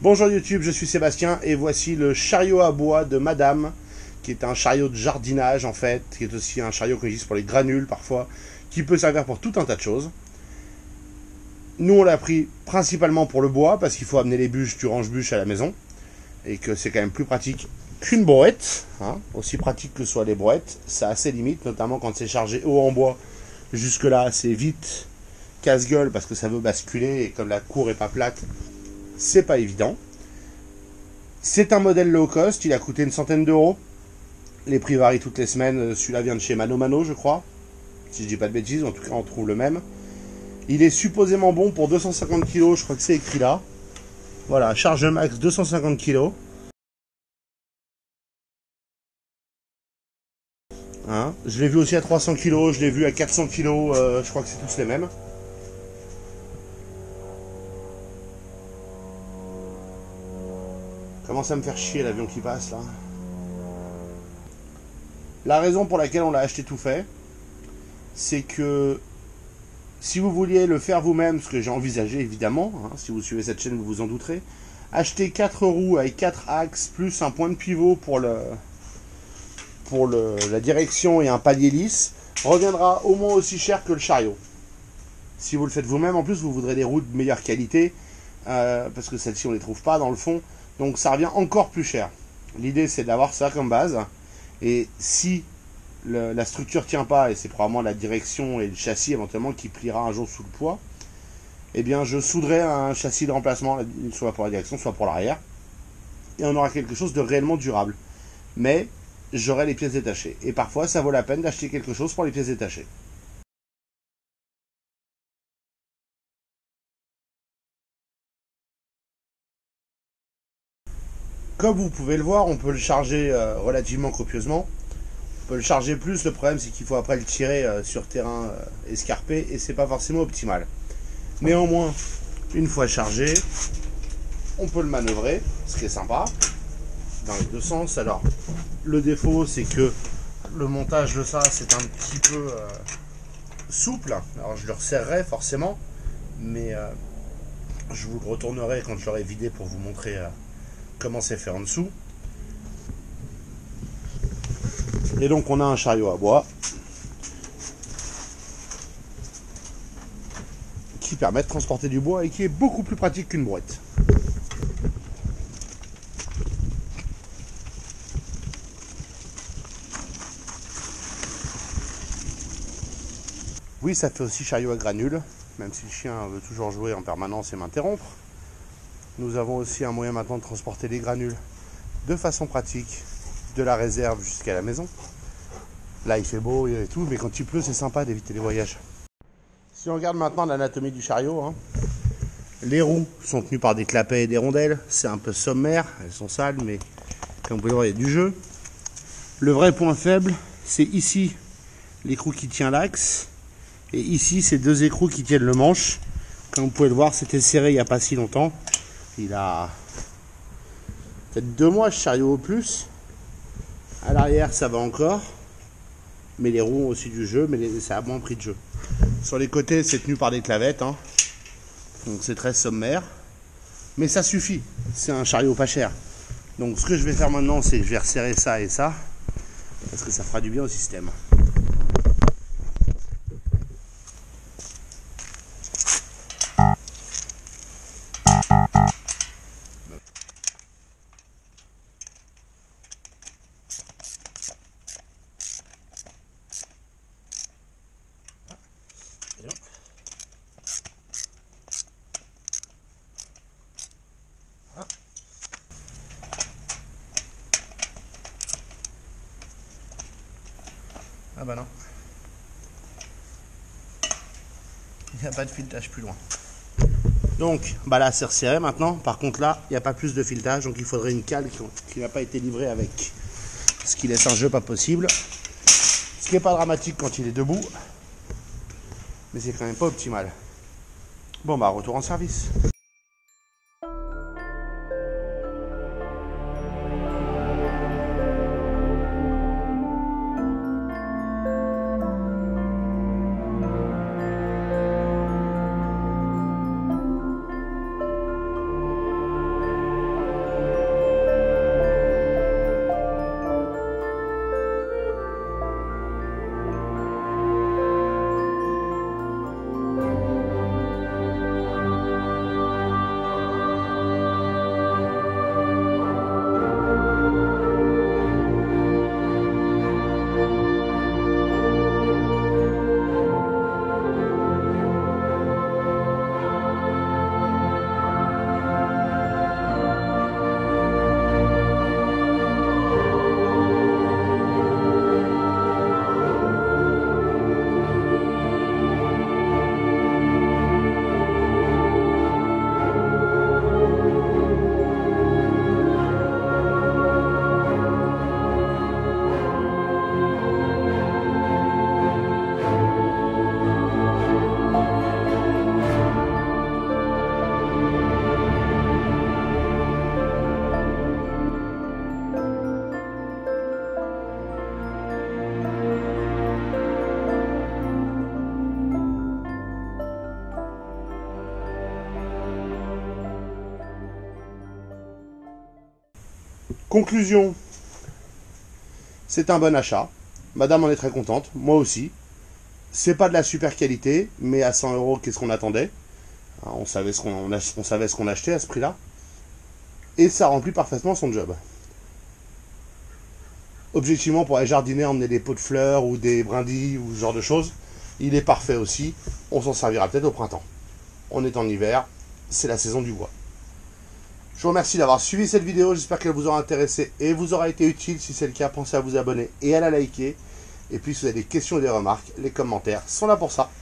Bonjour YouTube, je suis Sébastien et voici le chariot à bois de Madame, qui est un chariot de jardinage en fait, qui est aussi un chariot qu'on utilise pour les granules parfois, qui peut servir pour tout un tas de choses. Nous on l'a pris principalement pour le bois, parce qu'il faut amener les bûches du range-bûches à la maison, et que c'est quand même plus pratique qu'une brouette, hein. Aussi pratique que soient les brouettes, ça a assez limite, notamment quand c'est chargé haut en bois. Jusque là c'est vite casse-gueule parce que ça veut basculer et comme la cour est pas plate, c'est pas évident. C'est un modèle low cost, il a coûté une centaine d'euros. Les prix varient toutes les semaines, celui-là vient de chez Mano Mano je crois. Si je dis pas de bêtises, en tout cas on trouve le même. Il est supposément bon pour 250 kg, je crois que c'est écrit là. Voilà, charge max 250 kg. Hein, je l'ai vu aussi à 300 kg, je l'ai vu à 400 kg, je crois que c'est tous les mêmes. Commence à me faire chier l'avion qui passe là. La raison pour laquelle on l'a acheté tout fait, c'est que si vous vouliez le faire vous-même, ce que j'ai envisagé évidemment, hein, si vous suivez cette chaîne vous vous en douterez, acheter 4 roues avec 4 axes plus un point de pivot pour la direction et un palier lisse, reviendra au moins aussi cher que le chariot. Si vous le faites vous-même, en plus vous voudrez des roues de meilleure qualité, parce que celles-ci on ne les trouve pas dans le fond, donc ça revient encore plus cher. L'idée c'est d'avoir ça comme base, et si la structure tient pas, et c'est probablement la direction et le châssis éventuellement qui pliera un jour sous le poids, eh bien je souderai un châssis de remplacement, soit pour la direction, soit pour l'arrière, et on aura quelque chose de réellement durable. Mais j'aurai les pièces détachées, et parfois ça vaut la peine d'acheter quelque chose pour les pièces détachées. Comme vous pouvez le voir, on peut le charger relativement copieusement. On peut le charger plus, le problème c'est qu'il faut après le tirer sur terrain escarpé et c'est pas forcément optimal. Néanmoins, une fois chargé, on peut le manœuvrer, ce qui est sympa, dans les deux sens. Alors, le défaut c'est que le montage de ça c'est un petit peu souple. Alors je le resserrerai forcément, mais je vous le retournerai quand je l'aurai vidé pour vous montrer comment c'est fait en dessous. Et donc on a un chariot à bois qui permet de transporter du bois et qui est beaucoup plus pratique qu'une brouette. Oui, ça fait aussi chariot à granules, même si le chien veut toujours jouer en permanence et m'interrompre. Nous avons aussi un moyen maintenant de transporter les granules de façon pratique de la réserve jusqu'à la maison. Là il fait beau et tout, mais quand il pleut c'est sympa d'éviter les voyages. Si on regarde maintenant l'anatomie du chariot, hein, les roues sont tenues par des clapets et des rondelles. C'est un peu sommaire, elles sont sales, mais comme vous pouvez voir il y a du jeu. Le vrai point faible, c'est ici l'écrou qui tient l'axe, et ici ces deux écrous qui tiennent le manche. Comme vous pouvez le voir, c'était serré il n'y a pas si longtemps. Il a peut-être 2 mois ce chariot au plus. À l'arrière ça va encore, mais les roues ont aussi du jeu, mais ça a moins pris de jeu. Sur les côtés c'est tenu par des clavettes, hein. Donc c'est très sommaire, mais ça suffit, c'est un chariot pas cher. Donc ce que je vais faire maintenant c'est que je vais resserrer ça et ça, parce que ça fera du bien au système. Ah bah non. Il n'y a pas de filetage plus loin. Donc bah là c'est resserré maintenant. Par contre là, il n'y a pas plus de filetage. Donc il faudrait une cale qui n'a pas été livrée avec. Ce qui laisse un jeu pas possible. Ce qui n'est pas dramatique quand il est debout. Mais c'est quand même pas optimal. Bon bah retour en service. Conclusion, c'est un bon achat. Madame en est très contente, moi aussi. C'est pas de la super qualité, mais à 100 €, qu'est-ce qu'on attendait? On savait ce qu'on achetait à ce prix-là. Et ça remplit parfaitement son job. Objectivement, pour aller jardiner, emmener des pots de fleurs ou des brindilles ou ce genre de choses, il est parfait aussi. On s'en servira peut-être au printemps. On est en hiver, c'est la saison du bois. Je vous remercie d'avoir suivi cette vidéo, j'espère qu'elle vous aura intéressé et vous aura été utile. Si c'est le cas, pensez à vous abonner et à la liker. Et puis si vous avez des questions ou des remarques, les commentaires sont là pour ça.